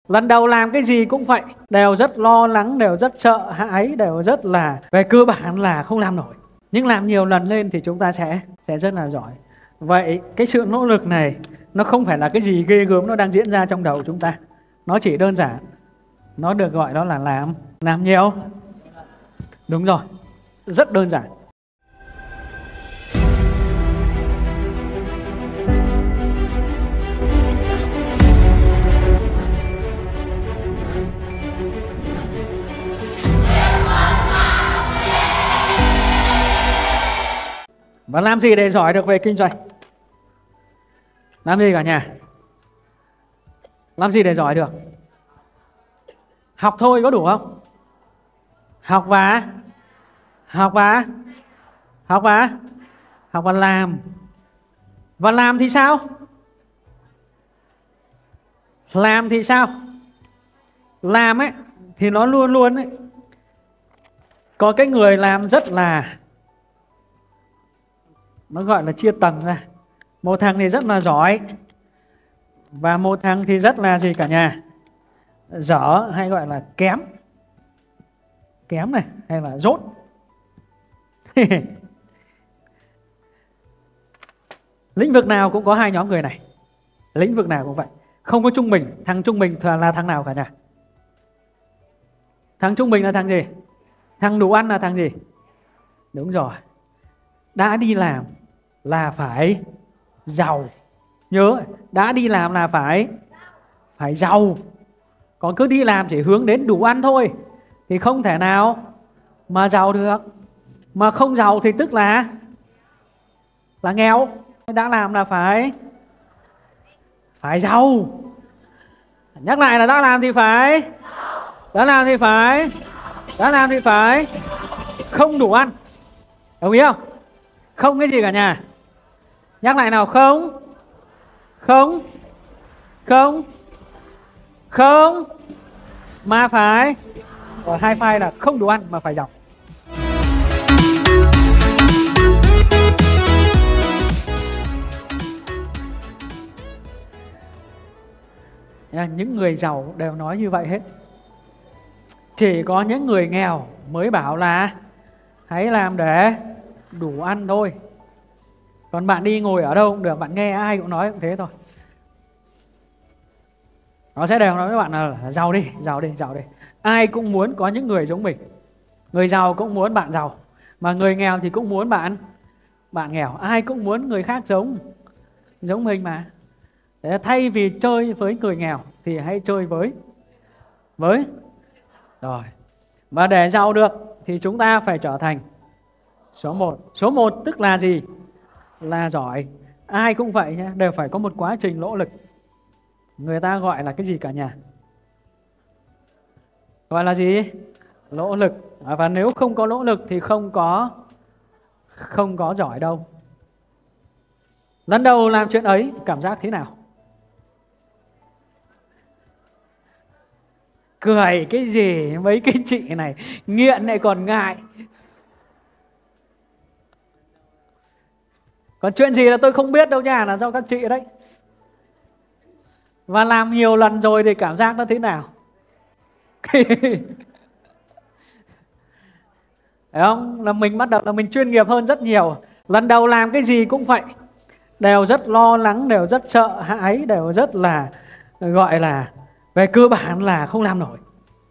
Lần đầu làm cái gì cũng vậy, đều rất lo lắng, đều rất sợ hãi, đều rất là về cơ bản là không làm nổi. Nhưng làm nhiều lần lên thì chúng ta sẽ rất là giỏi. Vậy cái sự nỗ lực này nó không phải là cái gì ghê gớm nó đang diễn ra trong đầu chúng ta. Nó chỉ đơn giản, nó được gọi đó là làm nhiều. Đúng rồi, rất đơn giản. Và làm gì để giỏi được về kinh doanh? Làm gì cả nhà? Làm gì để giỏi được? Học thôi có đủ không? Học và làm. Và làm thì sao? Làm thì sao? Làm ấy thì nó luôn luôn ấy có cái người làm rất là, nó gọi là chia tầng ra. Một thằng thì rất là giỏi, và một thằng thì rất là gì cả nhà? Dở, hay gọi là kém. Kém này, hay là dốt. Lĩnh vực nào cũng có hai nhóm người này. Lĩnh vực nào cũng vậy. Không có trung bình. Thằng trung bình là thằng nào cả nhà? Thằng trung bình là thằng gì? Thằng đủ ăn là thằng gì? Đúng rồi. Đã đi làm là phải giàu. Nhớ, đã đi làm là phải giàu. Còn cứ đi làm chỉ hướng đến đủ ăn thôi thì không thể nào mà giàu được. Mà không giàu thì tức là nghèo. Đã làm là phải giàu. Nhắc lại là đã làm thì phải không đủ ăn. Đồng ý không? Không cái gì cả nhà? Nhắc lại nào. Không mà phải. Rồi hai file là không đủ ăn mà phải giàu. Những người giàu đều nói như vậy hết. Chỉ có những người nghèo mới bảo là hãy làm để đủ ăn thôi. Còn bạn đi ngồi ở đâu cũng được, bạn nghe ai cũng nói cũng thế thôi. Nó sẽ đều nói với bạn là giàu đi. Ai cũng muốn có những người giống mình. Người giàu cũng muốn bạn giàu, mà người nghèo thì cũng muốn bạn nghèo. Ai cũng muốn người khác giống mình mà. Để thay vì chơi với người nghèo thì hãy chơi với rồi. Và để giàu được thì chúng ta phải trở thành số 1. Số 1 tức là gì? Là giỏi. Ai cũng vậy nhé, đều phải có một quá trình nỗ lực. Người ta gọi là cái gì cả nhà? Gọi là gì? Nỗ lực. Và nếu không có nỗ lực thì không có giỏi đâu. Lần đầu làm chuyện ấy cảm giác thế nào? Cười cái gì? Mấy cái chị này nghiện lại còn ngại. Còn chuyện gì là tôi không biết đâu nha, là do các chị đấy. Và làm nhiều lần rồi thì cảm giác nó thế nào? Phải không? Là mình bắt đầu là mình chuyên nghiệp hơn rất nhiều. Lần đầu làm cái gì cũng vậy, đều rất lo lắng, đều rất sợ hãi, đều rất là gọi là về cơ bản là không làm nổi.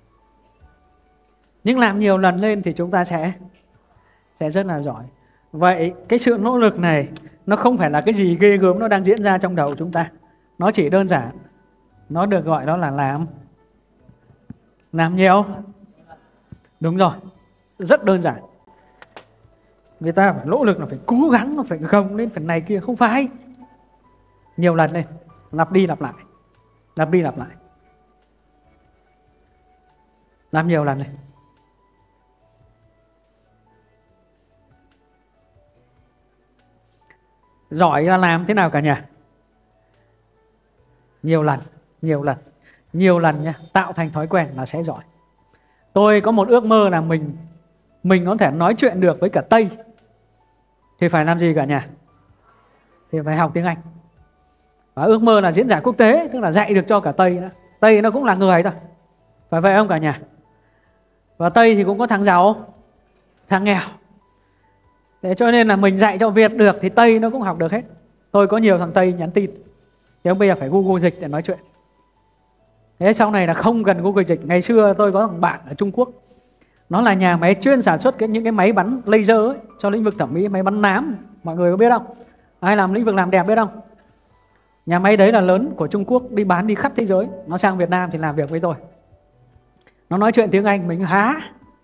Nhưng làm nhiều lần lên thì chúng ta sẽ rất là giỏi. Vậy cái sự nỗ lực này nó không phải là cái gì ghê gớm nó đang diễn ra trong đầu chúng ta. Nó chỉ đơn giản, nó được gọi đó là làm nhiều. Đúng rồi, rất đơn giản. Người ta phải nỗ lực, nó phải cố gắng, nó phải gồng lên, phải này kia. Không phải. Nhiều lần lên, lặp đi lặp lại. Làm nhiều lần lên. Giỏi là làm thế nào cả nhà? Nhiều lần nha, tạo thành thói quen là sẽ giỏi. Tôi có một ước mơ là mình có thể nói chuyện được với cả Tây. Thì phải làm gì cả nhà? Thì phải học tiếng Anh. Và ước mơ là diễn giả quốc tế, tức là dạy được cho cả Tây nữa. Tây nó cũng là người thôi, phải vậy không cả nhà? Và Tây thì cũng có thằng giàu, thằng nghèo. Thế cho nên là mình dạy cho Việt được thì Tây nó cũng học được hết. Tôi có nhiều thằng Tây nhắn tin, thì bây giờ phải Google dịch để nói chuyện. Thế sau này là không cần Google dịch. Ngày xưa tôi có thằng bạn ở Trung Quốc, nó là nhà máy chuyên sản xuất những cái máy bắn laser ấy, cho lĩnh vực thẩm mỹ, máy bắn nám. Mọi người có biết không? Ai làm lĩnh vực làm đẹp biết không? Nhà máy đấy là lớn của Trung Quốc, đi bán đi khắp thế giới. Nó sang Việt Nam thì làm việc với tôi. Nó nói chuyện tiếng Anh, mình há.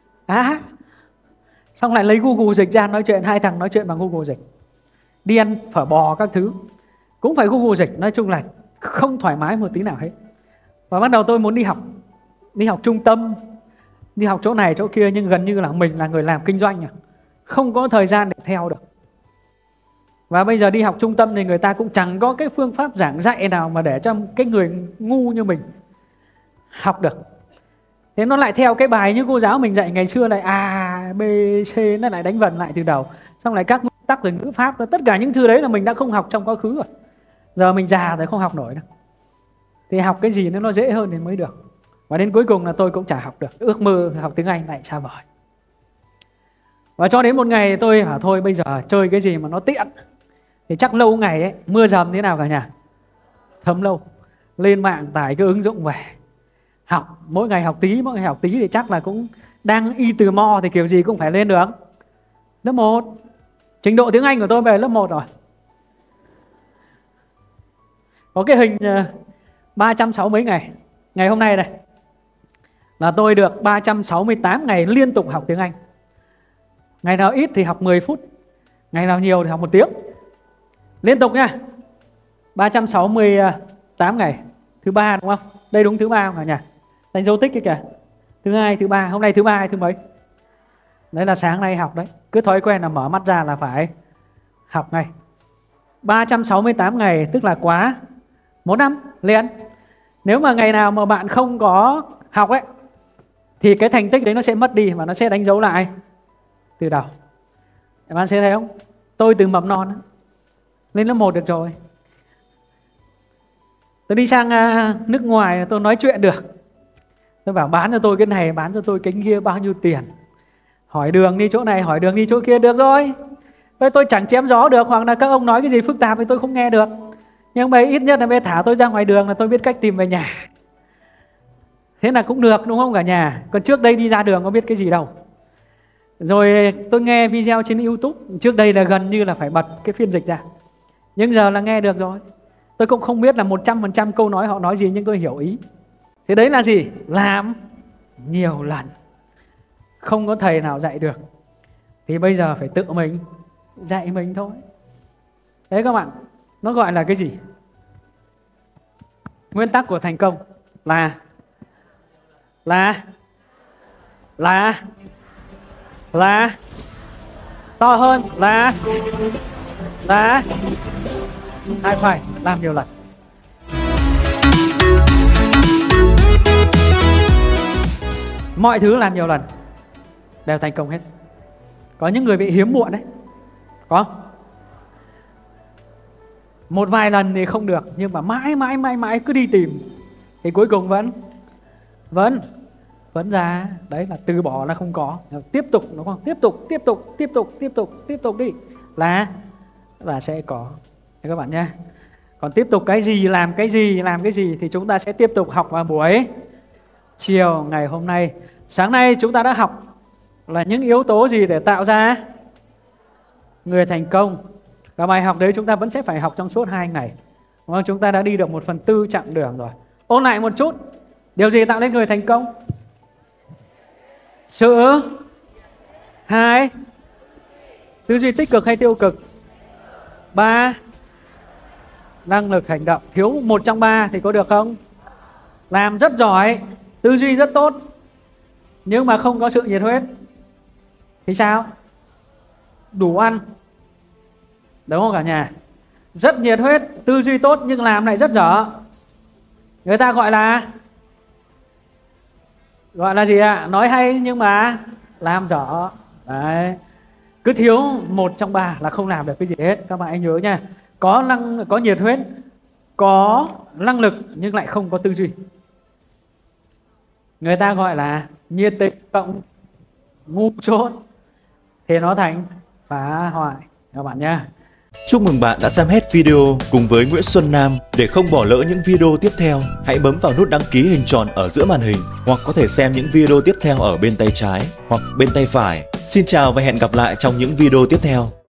Xong lại lấy Google dịch ra nói chuyện. Hai thằng nói chuyện bằng Google dịch. Đi ăn phở bò các thứ cũng phải Google dịch. Nói chung là không thoải mái một tí nào hết. Và bắt đầu tôi muốn đi học trung tâm, đi học chỗ này chỗ kia, nhưng gần như là mình là người làm kinh doanh, không có thời gian để theo được. Và bây giờ đi học trung tâm thì người ta cũng chẳng có cái phương pháp giảng dạy nào mà để cho cái người ngu như mình học được. Thế nó lại theo cái bài như cô giáo mình dạy ngày xưa, lại A, B, C, nó lại đánh vần lại từ đầu. Xong lại các nguyên tắc rồi ngữ pháp, tất cả những thứ đấy là mình đã không học trong quá khứ rồi. Giờ mình già rồi không học nổi đâu. Thì học cái gì nó dễ hơn thì mới được. Và đến cuối cùng là tôi cũng chả học được. Ước mơ học tiếng Anh lại xa vời. Và cho đến một ngày tôi bảo thôi bây giờ chơi cái gì mà nó tiện. Thì chắc lâu ngày ấy, mưa dầm thế nào cả nhà? Thấm lâu. Lên mạng tải cái ứng dụng về học, mỗi ngày học tí thì chắc là cũng đang y từ mo thì kiểu gì cũng phải lên được. Lớp 1. Trình độ tiếng Anh của tôi về lớp 1 rồi. Có cái hình 360 mấy ngày. Ngày hôm nay này là tôi được 368 ngày liên tục học tiếng Anh. Ngày nào ít thì học 10 phút, ngày nào nhiều thì học 1 tiếng. Liên tục nha. 368 ngày. Thứ 3 đúng không? Đây đúng thứ 3 không cả nhà? Đánh dấu tích cái kìa. Thứ 2, thứ 3. Hôm nay thứ 3 hay thứ mấy? Đấy là sáng nay học đấy. Cứ thói quen là mở mắt ra là phải học ngay. 368 ngày tức là quá 1 năm liền. Nếu mà ngày nào mà bạn không có học ấy thì cái thành tích đấy nó sẽ mất đi và nó sẽ đánh dấu lại từ đầu. Bạn sẽ thấy không? Tôi từ mầm non lên lớp 1 được rồi. Tôi đi sang nước ngoài tôi nói chuyện được. Tôi bảo bán cho tôi cái này, bán cho tôi cái kia bao nhiêu tiền. Hỏi đường đi chỗ này, hỏi đường đi chỗ kia được rồi. Tôi chẳng chém gió được, hoặc là các ông nói cái gì phức tạp thì tôi không nghe được. Nhưng mà ít nhất là bây thả tôi ra ngoài đường là tôi biết cách tìm về nhà. Thế là cũng được đúng không cả nhà? Còn trước đây đi ra đường có biết cái gì đâu. Rồi tôi nghe video trên YouTube. Trước đây là gần như là phải bật cái phiên dịch ra. Nhưng giờ là nghe được rồi. Tôi cũng không biết là 100% câu nói họ nói gì, nhưng tôi hiểu ý. Thế đấy là gì? Làm nhiều lần. Không có thầy nào dạy được thì bây giờ phải tự mình dạy mình thôi. Đấy các bạn, nó gọi là cái gì? Nguyên tắc của thành công là to hơn là hai phải làm nhiều lần. Mọi thứ làm nhiều lần đều thành công hết. Có những người bị hiếm muộn đấy, có không? Một vài lần thì không được, nhưng mà mãi cứ đi tìm thì cuối cùng vẫn ra. Đấy là từ bỏ là không có, tiếp tục đúng không? Tiếp tục đi là sẽ có. Đấy các bạn nhé. Còn tiếp tục cái gì, làm cái gì thì chúng ta sẽ tiếp tục học vào buổi chiều ngày hôm nay. Sáng nay chúng ta đã học là những yếu tố gì để tạo ra người thành công. Và bài học đấy chúng ta vẫn sẽ phải học trong suốt 2 ngày. Đúng không? Chúng ta đã đi được 1/4 chặng đường rồi. Ôn lại một chút. Điều gì tạo nên người thành công? Sự 2. Tư duy tích cực hay tiêu cực? 3. Năng lực hành động. Thiếu 1 trong 3 thì có được không? Làm rất giỏi, tư duy rất tốt, nhưng mà không có sự nhiệt huyết thì sao? Đủ ăn. Đúng không cả nhà? Rất nhiệt huyết, tư duy tốt nhưng làm lại rất dở. Người ta gọi là gì ạ? Nói hay nhưng mà làm dở. Đấy. Cứ thiếu 1 trong 3 là không làm được cái gì hết. Các bạn hãy nhớ nha. Có nhiệt huyết, có năng lực nhưng lại không có tư duy người ta gọi là nhiệt tình cộng ngu dốt thì nó thành phá hoại các bạn nhé. Chúc mừng bạn đã xem hết video cùng với Nguyễn Xuân Nam. Để không bỏ lỡ những video tiếp theo, hãy bấm vào nút đăng ký hình tròn ở giữa màn hình, hoặc có thể xem những video tiếp theo ở bên tay trái hoặc bên tay phải. Xin chào và hẹn gặp lại trong những video tiếp theo.